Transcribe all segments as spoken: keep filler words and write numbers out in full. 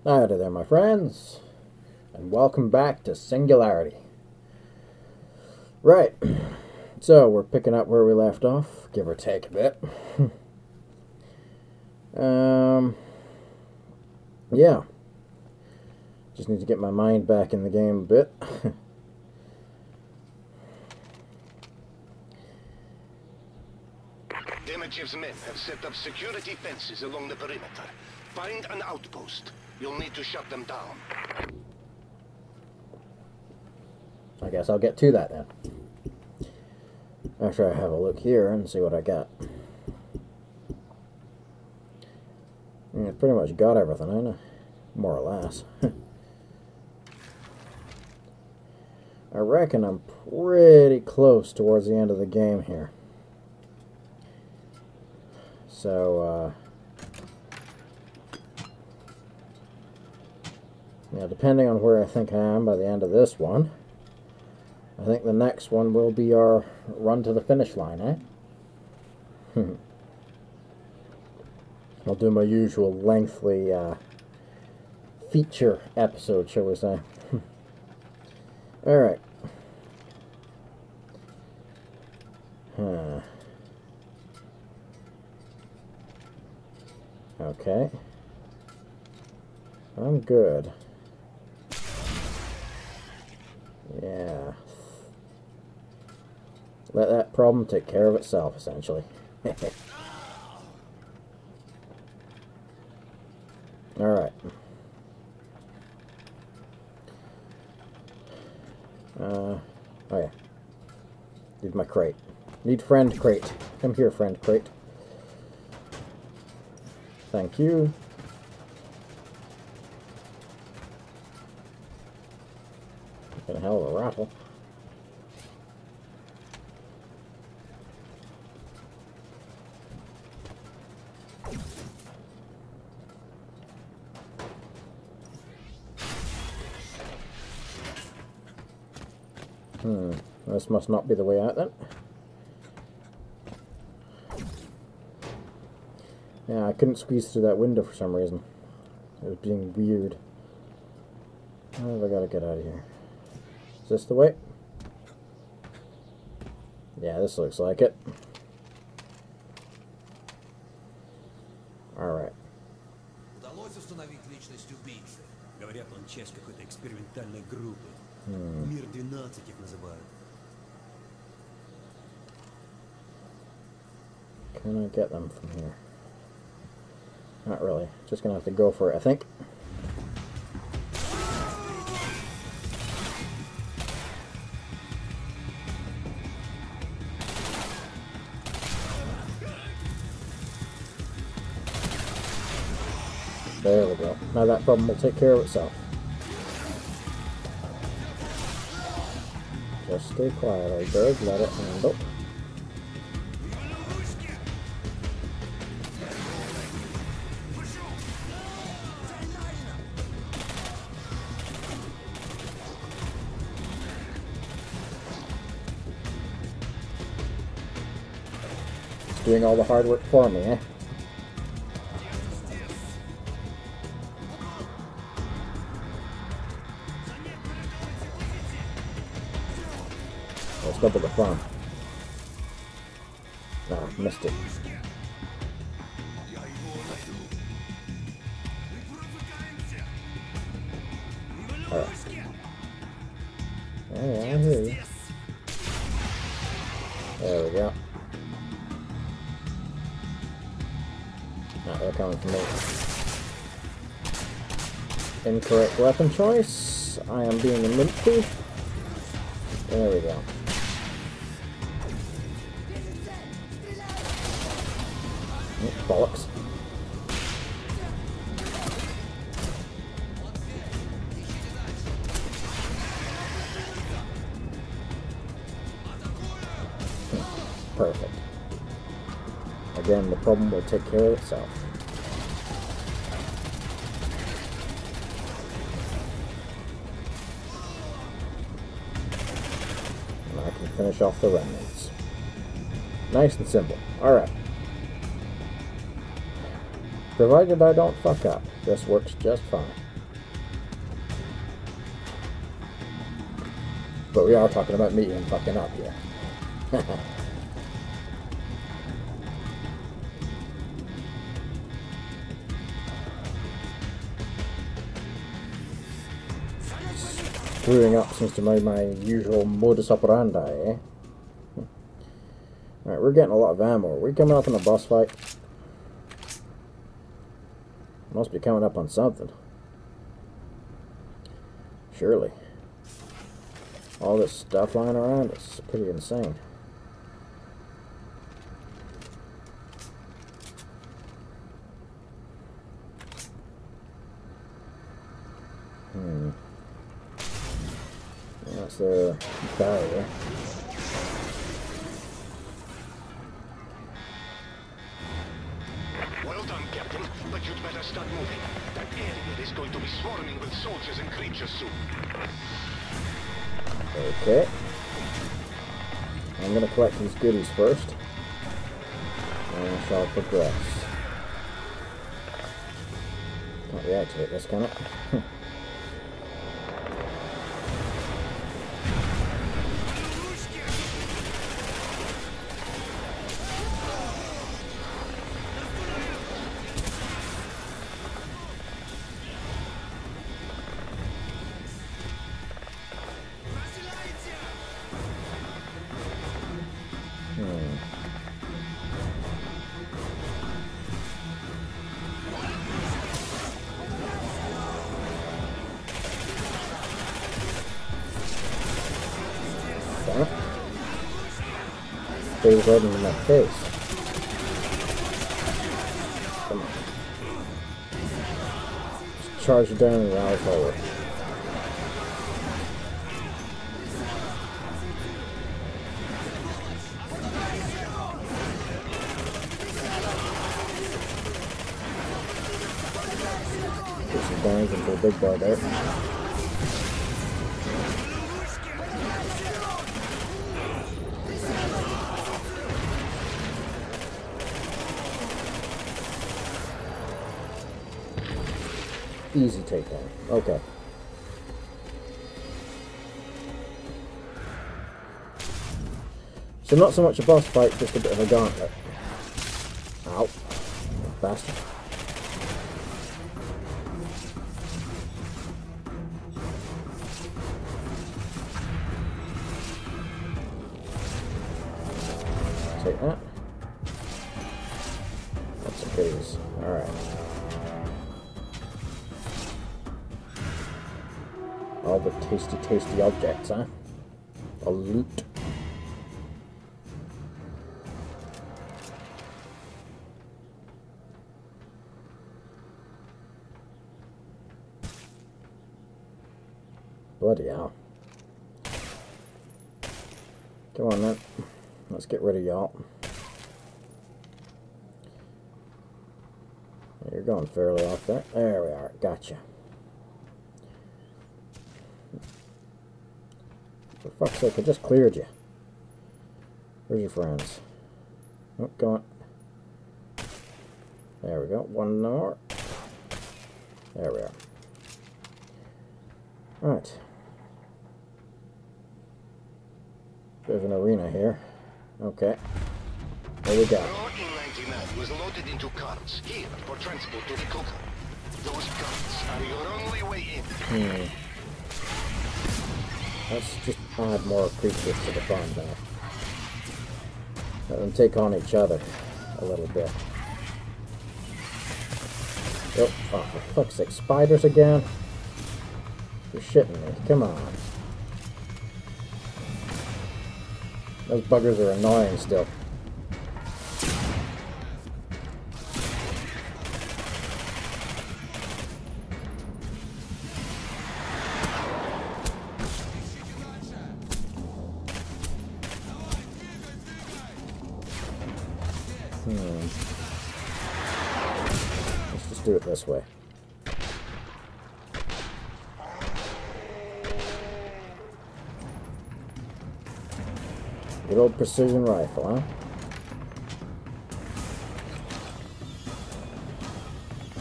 Howdy there, my friends, and welcome back to Singularity. Right, so we're picking up where we left off, give or take a bit. um, yeah, just need to get my mind back in the game a bit. Dmitrii's men have set up security fences along the perimeter. Find an outpost. You'll need to shut them down. I guess I'll get to that then. After I have a look here and see what I got. Yeah, pretty much got everything, ain't I? More or less. I reckon I'm pretty close towards the end of the game here. So, uh... yeah, depending on where I think I am by the end of this one, I think the next one will be our run to the finish line, eh? I'll do my usual lengthy uh, feature episode, shall we say. Alright. Huh. Okay. I'm good. Yeah. Let that problem take care of itself, essentially. Alright. Uh, oh yeah. Need my crate. Need friend crate. Come here, friend crate. Thank you. Fucking hell of a rattle. Hmm, this must not be the way out then. Yeah, I couldn't squeeze through that window for some reason. It was being weird. How have I got to get out of here? Is this the way? Yeah, this looks like it. Alright. Удалось установить личность убийцы. Говорят, он часть какой-то экспериментальной группы. Hmm. Мир двенадцать их называют. Can I get them from here? Not really. Just gonna have to go for it, I think. There we go. Now that problem will take care of itself. Just stay quiet, old Derg. Let it handle. It's doing all the hard work for me, eh? Let's double the fun. Ah, missed it. Alright. Yeah, I hear you. There we go. Now they're coming from me. Incorrect weapon choice. I am being a Dmitrii. There we go. Bollocks. Perfect. Again, the problem will take care of itself. And I can finish off the remnants. Nice and simple. Alright. Provided I don't fuck up, this works just fine. But we are talking about me and fucking up here. Screwing up seems to be my usual modus operandi, eh? Alright, we're getting a lot of ammo. Are we coming up in a boss fight? Must be coming up on something. Surely. All this stuff lying around is pretty insane. Hmm. That's their barrier. Well done, Captain, but you'd better start moving. That area is going to be swarming with soldiers and creatures soon. Okay. I'm gonna collect these goodies first. And I shall progress. Can't reactivate this, can it? Stays right into my face. Come on. Just charge it down and rally forward. Get some damage into a big bar there. Easy takedown. Okay. So not so much a boss fight, just a bit of a gauntlet. Ow. Bastard. Take that. That's some goodies. Alright. All the tasty, tasty objects, huh? A loot. Bloody hell. Come on then. Let's get rid of y'all. You're going fairly off there. There we are. Gotcha. For fuck's sake, I just cleared you. Where's your friends? Oh, go on. There we go. One more. There we are. Alright. Bit of an arena here. Okay. There we go. Your E ninety-nine was loaded into carts here for transport to the Coca. Those carts are your only way in. Hmm. Let's just add more creatures to the fun now. Let them take on each other a little bit. Oh, oh, for fuck's sake, spiders again? You're shitting me. Come on. Those buggers are annoying still. Hmm. Let's just do it this way. Good old precision rifle, huh?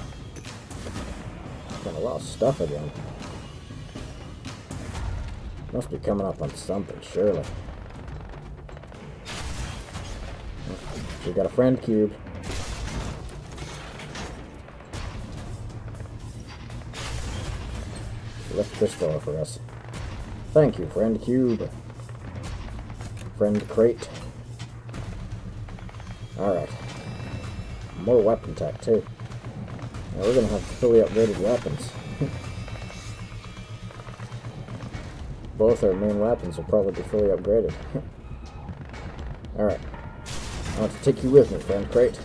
Got a lot of stuff again. Must be coming up on something, surely. We got a friend cube. Lift this door for us. Thank you, friend cube. Friend crate. Alright. More weapon tech, too. Now we're gonna have fully upgraded weapons. Both our main weapons will probably be fully upgraded. Alright. I want to take you with me, friend crate.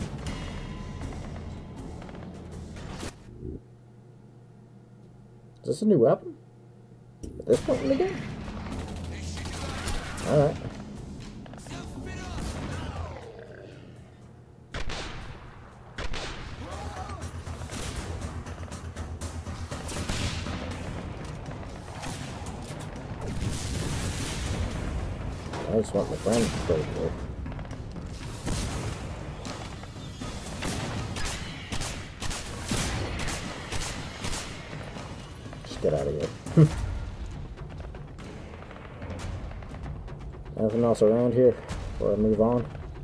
Is this a new weapon? At this point in the game? Alright. I just want my friend to go through. Just get out of here. Anything else around here before I move on?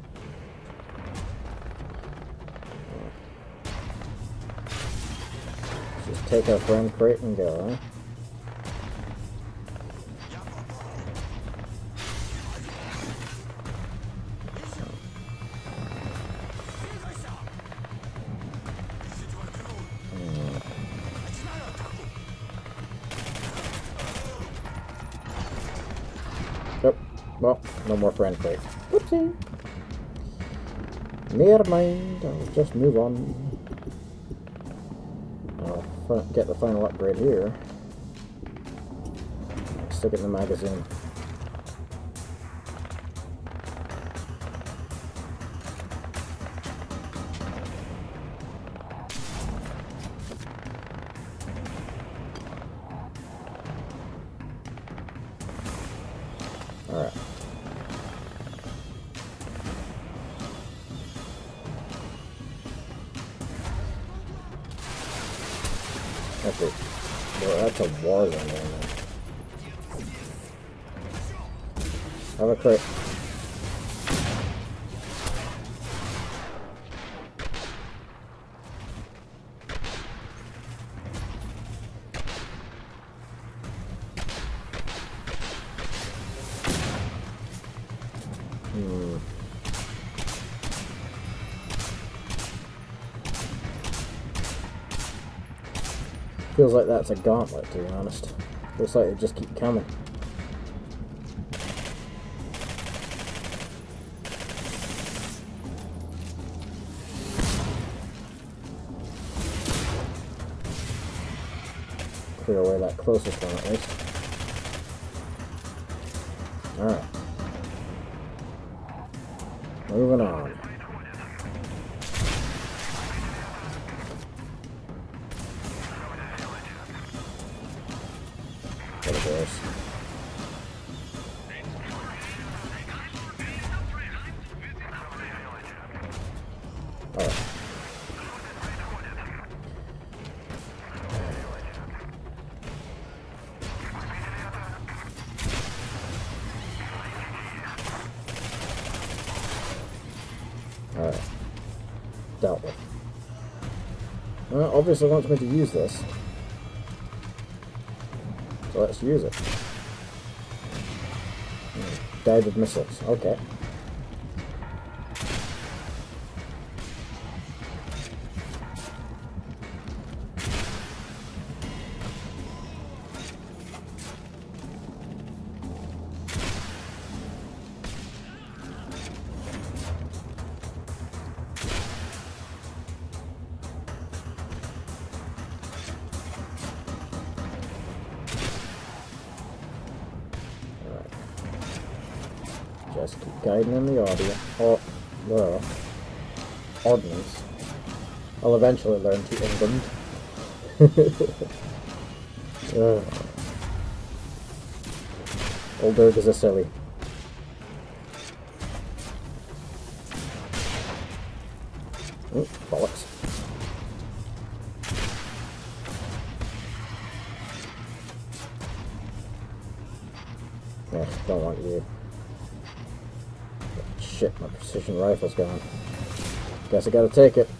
Let's just take our friend crate and go, huh? Nope. Well, no more friend crate. Whoopsie. Never mind. I'll just move on. I'll get the final upgrade here. Stick it in the magazine. Alright. That's it. Well, that's a war zone down there. Have a crit. Hmm. Feels like that's a gauntlet, to be honest. Looks like they just keep coming. Clear away that closest one at least. Alright. Moving on. There it goes. Alright. Alright. Dealt with. Well, obviously wants me to use this. So let's use it. Guided missiles. Okay. Just keep guiding in the audio. Or, well, ordnance. I'll eventually learn to Englund. uh, old Derg is a silly. Oh, bollocks. Yeah, don't want you. Shit, my precision rifle's gone. Guess I gotta take it.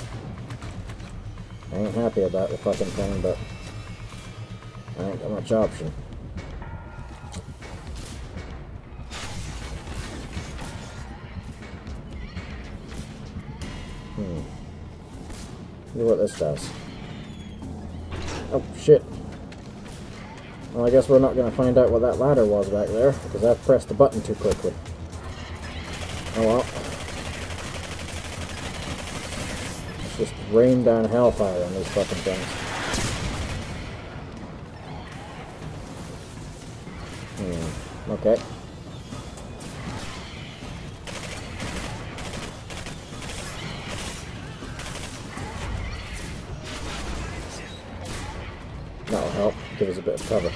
I ain't happy about the fucking thing, but I ain't got much option. Hmm. Look what this does. Oh, shit. Well, I guess we're not going to find out what that ladder was back there, because I've pressed the button too quickly. Oh well. Let's just rain down hellfire on these fucking things. Hmm. Okay. That'll help. Give us a bit of cover.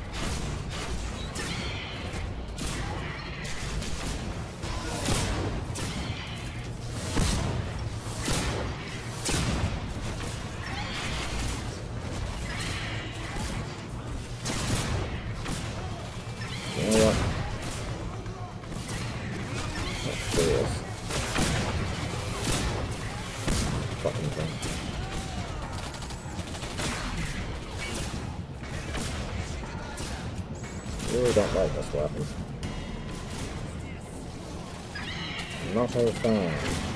You know what? Let's do this. Fucking thing. Really don't like this weapon. Not a fan.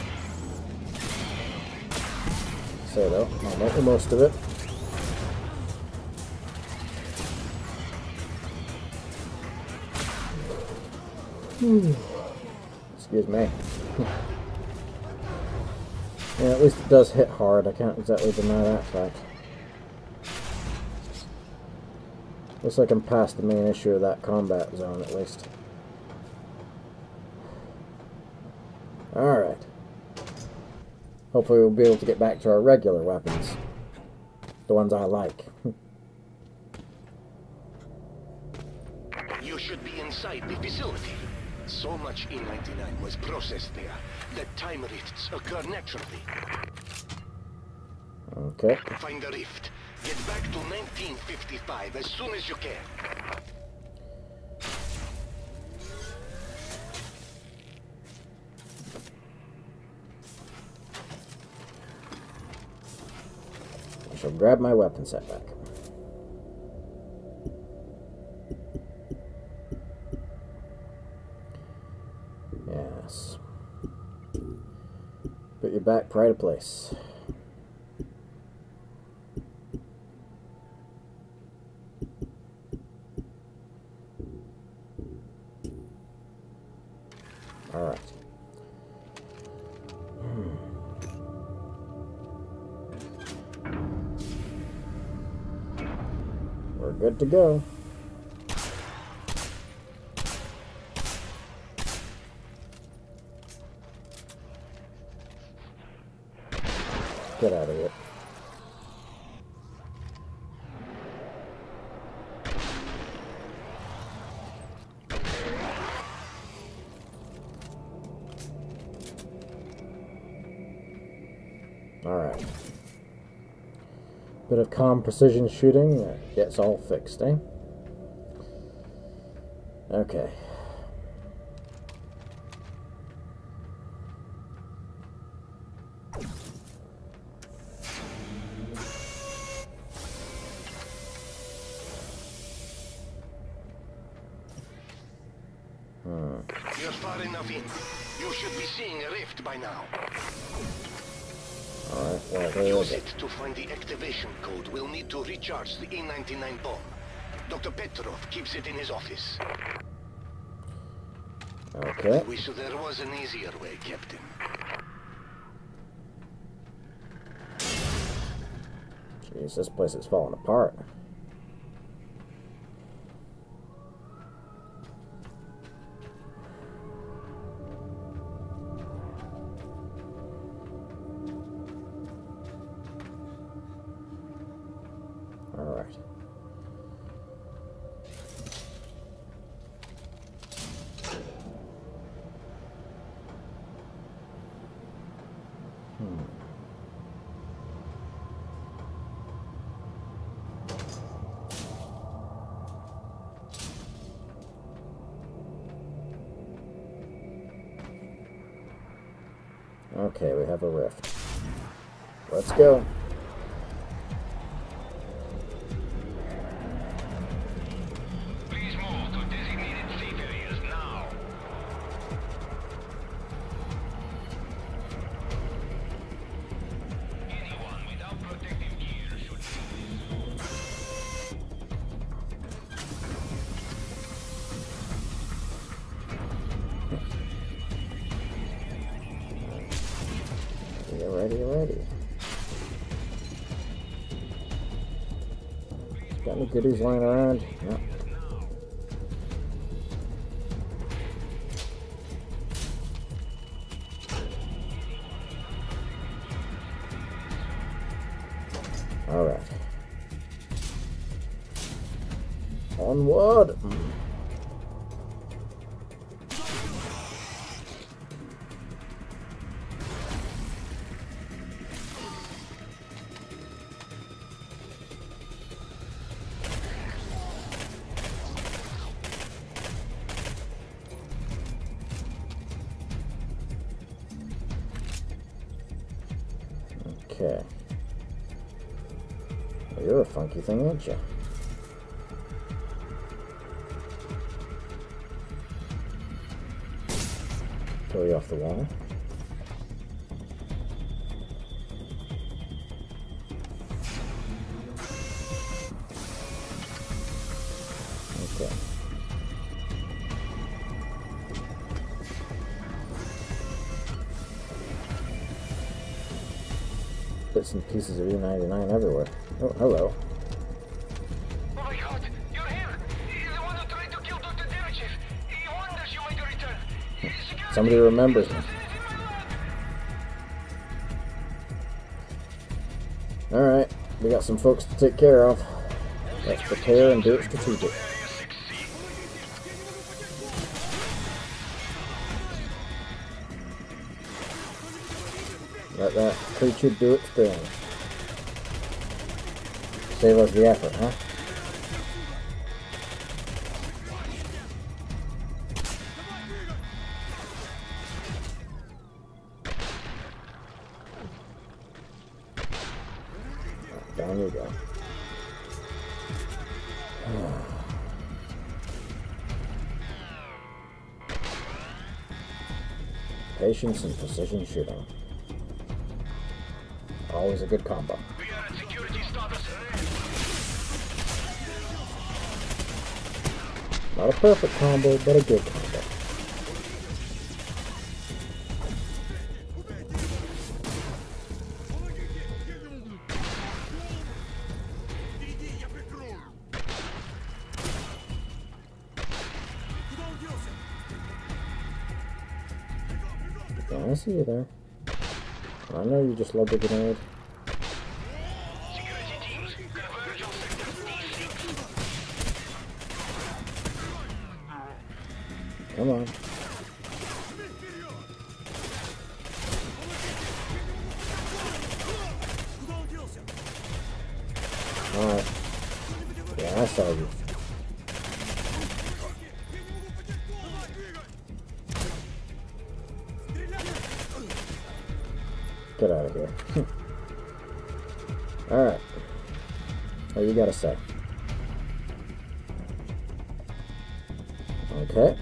So though, I'll make the most of it. Excuse me. Yeah, at least it does hit hard. I can't exactly deny that fact. Looks like I'm past the main issue of that combat zone, at least. Alright. Hopefully we'll be able to get back to our regular weapons. The ones I like. You should be inside the facility. So much E ninety-nine was processed there that time rifts occur naturally. Okay. Find the rift. Get back to nineteen fifty-five as soon as you can. I shall grab my weapon set back. Yes. Put your back pride of place. Alright. Hmm. We're good to go. Get out of here. Alright. Bit of calm precision shooting that gets all fixed, eh? Okay. Hmm. You're far enough in. You should be seeing a rift by now. Alright, well, there Use is it it. to find the activation code. We'll need to recharge the E ninety-nine bomb. Doctor Petrov keeps it in his office. Okay. I wish there was an easier way, Captain. Jeez, this place is falling apart. Alright. Hmm. Okay, we have a rift. Let's go. Please move to designated safe areas now. Anyone without protective gear should Get ready, get ready. Got any goodies lying around? No. Alright. Onward! Okay. Well, you're a funky thing, aren't you? Throw you off the wall. Okay. Bits and pieces of E ninety-nine everywhere. Oh, hello. Oh my god, you're him! You're the one who tried to kill Doctor Dmitrii. He wonders you made a return. Security. Somebody remembers me. Alright, we got some folks to take care of. Let's prepare and do it strategic. Let that creature do its thing. Save us the effort, huh? Down you go. Patience and precision shooting. Always a good combo. We are at security status. Not a perfect combo, but a good combo. Yeah, I see you there. I know you just love the grenade. Security teams, converge on sector D six. Come on. Alright. Yeah, I saw you. Get out of here. Alright. What you gotta say? Okay.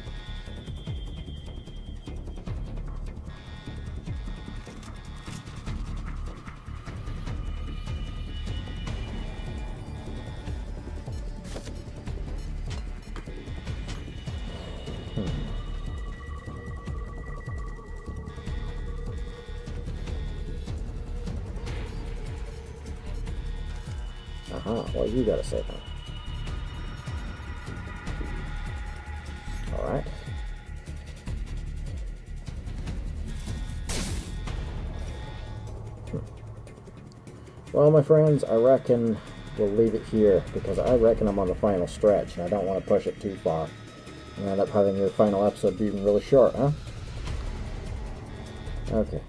Uh-huh, what you gotta say then? Alright. Hmm. Well, my friends, I reckon we'll leave it here, because I reckon I'm on the final stretch, and I don't want to push it too far, and end up having your final episode be even really short, huh? Okay.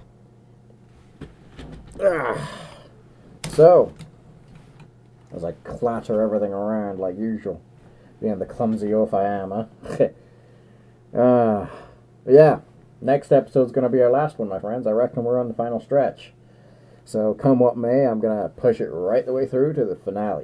Ah. So, as I clatter everything around like usual, being the clumsy oaf I am, huh? uh, yeah, next episode's going to be our last one, my friends. I reckon we're on the final stretch. So, come what may, I'm going to push it right the way through to the finale.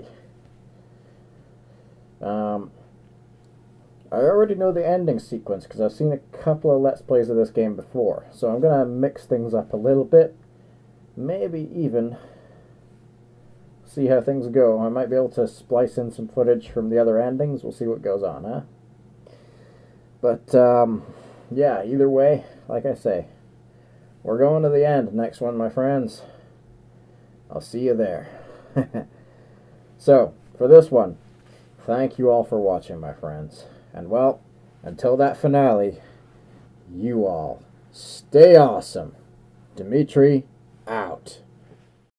Um, I already know the ending sequence because I've seen a couple of Let's Plays of this game before. So I'm going to mix things up a little bit. Maybe even see how things go. I might be able to splice in some footage from the other endings. We'll see what goes on, huh? But, um, yeah, either way, like I say, we're going to the end. Next one, my friends. I'll see you there. So, for this one, thank you all for watching, my friends. And, well, until that finale, you all stay awesome. Dmitrii